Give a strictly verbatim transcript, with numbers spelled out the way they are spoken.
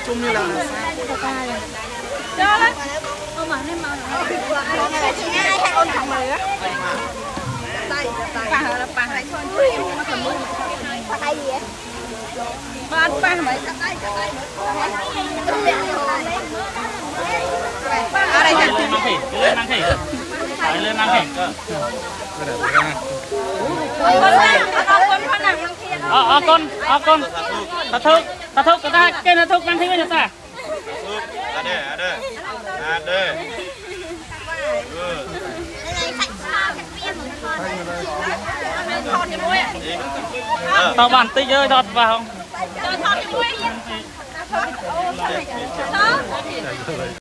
chung như là cho đấy ông mà nên màu con thằng mày á bà là bà này thôi bà tay gì vậy bà ăn bà mày ở đây lên mang khỉ lên mang khỉ phải lên mang khỉ ờ ờ con ờ con ta thúc ta thúc ta cái ta thúc mang khỉ bây giờ ta ada ada ada tao bàn tích ơi đọt vào